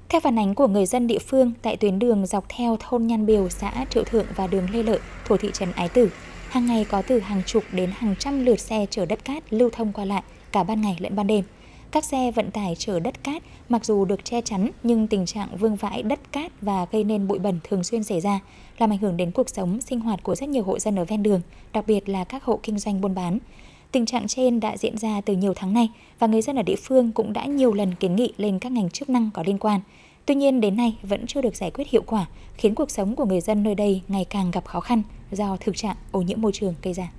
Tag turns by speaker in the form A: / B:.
A: Theo phản ánh của người dân địa phương, tại tuyến đường dọc theo thôn Nhan Biều, xã Triệu Thượng và đường Lê Lợi thuộc thị trấn Ái Tử, hàng ngày có từ hàng chục đến hàng trăm lượt xe chở đất cát lưu thông qua lại cả ban ngày lẫn ban đêm. Các xe vận tải chở đất cát mặc dù được che chắn nhưng tình trạng vương vãi đất cát và gây nên bụi bẩn thường xuyên xảy ra, làm ảnh hưởng đến cuộc sống, sinh hoạt của rất nhiều hộ dân ở ven đường, đặc biệt là các hộ kinh doanh buôn bán. Tình trạng trên đã diễn ra từ nhiều tháng nay và người dân ở địa phương cũng đã nhiều lần kiến nghị lên các ngành chức năng có liên quan. Tuy nhiên đến nay vẫn chưa được giải quyết hiệu quả, khiến cuộc sống của người dân nơi đây ngày càng gặp khó khăn do thực trạng ô nhiễm môi trường gây ra.